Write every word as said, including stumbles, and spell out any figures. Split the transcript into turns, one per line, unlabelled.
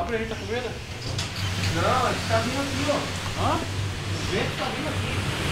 Abre aí, tá com medo?
Não, ele tá vindo aqui, ó.
Hã?
O vento tá vindo aqui.